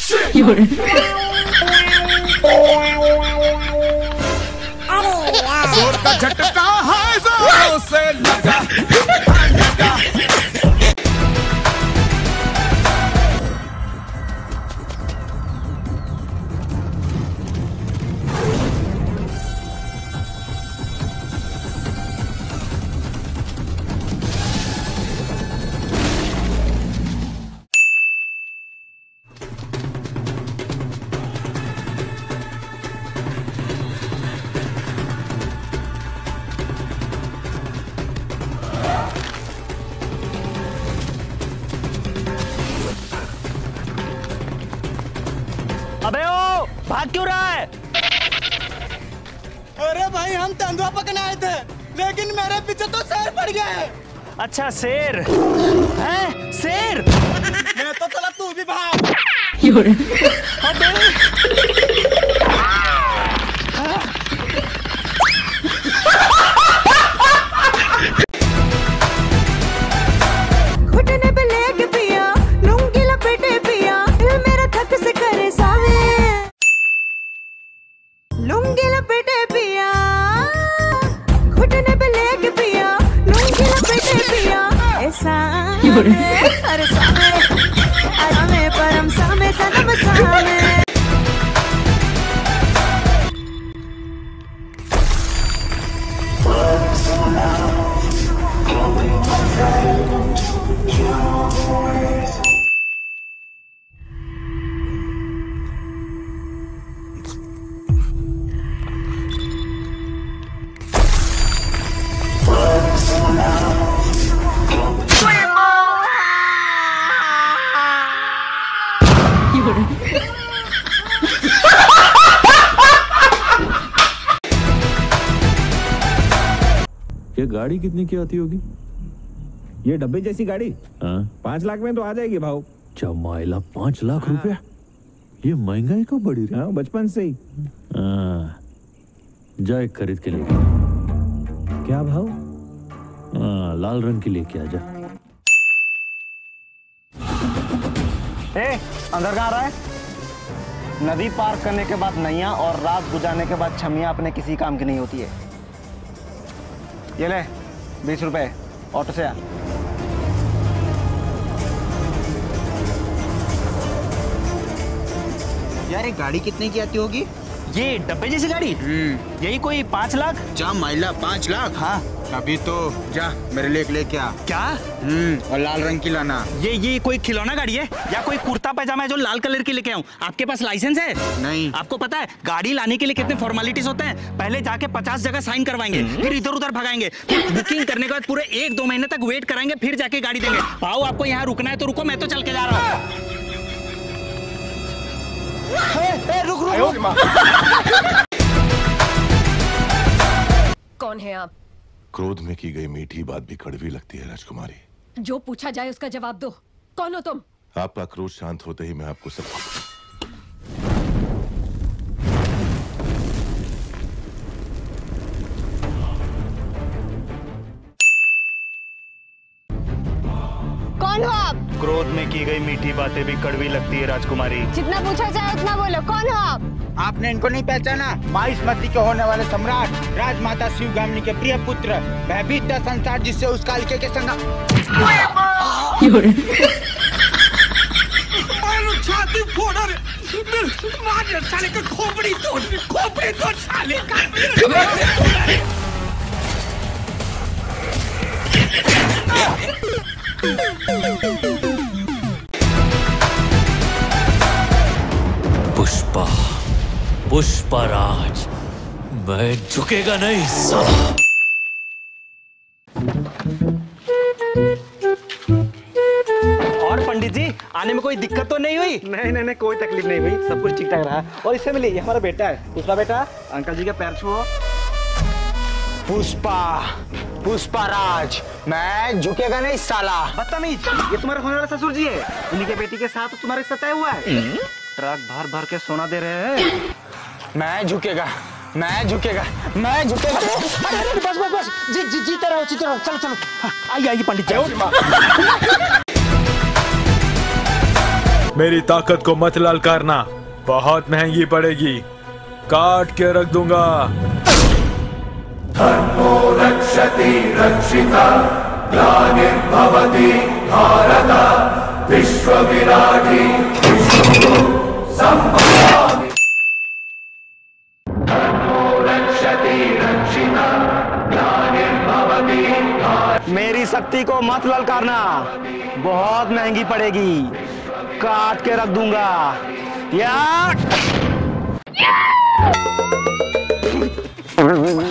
जोर का झटका है जोरों से लगा। अबे ओ, भाग क्यों रहा है? अरे भाई हम तेंदुआ पकड़ने आए थे, लेकिन मेरे पीछे तो शेर पड़ गया है। अच्छा शेर है? शेर? मैं तो चला, तू भी भाग। घुटने पे लेके पिया, लुंगी लपेटे पिया, दिल मेरा थक से करे सावे। लुंगी लपेटे पिया, घुटने पे लेके पिया, लुंगी लपेटे पिया, ऐसा अरे सामे, सामे परम सामे सनम सामे। ये गाड़ी कितने की आती होगी? ये डब्बे जैसी गाड़ी 5 लाख में तो आ जाएगी भाव। चमाइला 5 लाख रुपया? ये महंगाई कब बढ़ी रही? हाँ, बचपन से ही। जा एक खरीद के लेके। क्या भाव? लाल रंग की लेके आ जा। अंदर कहाँ रहा है? नदी पार करने के बाद नैया और रात गुजारने के बाद छमिया अपने किसी काम की नहीं होती है। ये ले 20 रुपए, ऑटो से आ। यार ये गाड़ी कितने की आती होगी? ये डब्बे जैसी गाड़ी? यही कोई 5 लाख? जा माइला 5 लाख? हाँ। अभी तो जा मेरे लिए लेके आ। क्या? और लाल रंग की लाना। ये कोई खिलौना गाड़ी है या कोई कुर्ता पैजामा है जो लाल कलर की लेके आऊं? आपके पास लाइसेंस है? नहीं। आपको पता है गाड़ी लाने के लिए कितने फॉर्मेलिटीज होते हैं? पहले जाके 50 जगह साइन करवाएंगे, फिर इधर उधर भगाएंगे, फिर बुकिंग करने के बाद पूरे 1-2 महीने तक वेट कराएंगे, फिर जाके गाड़ी देंगे। आओ आपको यहाँ रुकना है तो रुको, मैं तो चल के जा रहा हूँ। रुक। कौन है आप? क्रोध में की गई मीठी बात भी कड़वी लगती है राजकुमारी। जो पूछा जाए उसका जवाब दो। कौन हो तुम? आपका क्रोध शांत होते ही मैं आपको सब कौन हो आप? क्रोध में की गई मीठी बातें भी कड़वी लगती है राजकुमारी। जितना पूछा जाए उतना बोलो। कौन हो आप? आपने इनको नहीं पहचाना? माहिष्मती के होने वाले सम्राट, राजमाता शिवगामिनी के प्रिय पुत्र, भयभीत संसार जिससे उस कालिके के संग छाती फोड़ा रे, मार साले का खोपड़ी तोड़ साले का। पुष्पराज, मैं झुकेगा नहीं साला। और पंडित जी आने में कोई दिक्कत तो नहीं हुई? नहीं कोई तकलीफ नहीं हुई, सब कुछ ठीक ठाक रहा। और इससे मिली, ये हमारा बेटा है पुष्पा। बेटा अंकल जी के पैर छुओ। पुष्पराज, मैं झुकेगा नहीं साला। बदतमीज, ये तुम्हारे होने वाला ससुर जी है, उन्हीं के बेटी के साथ तुम्हारे साथ तय हुआ है। ट्रक भर भर के सोना दे रहे हैं। मैं झुकेगा। बस जीते रहो। चलो आइए पंडित जी। मेरी ताकत को मत ललकारना, बहुत महंगी पड़ेगी, काट के रख दूंगा। धर्मो रक्षति रक्षिता ग्लानिर्भवति भारत विश्वविराटी विष्णु संभवामि। धर्मो रक्षति रक्षिता ग्लानिर्भवति भारत। मेरी शक्ति को मत ललकारना, बहुत महंगी पड़ेगी, काट के रख दूंगा। या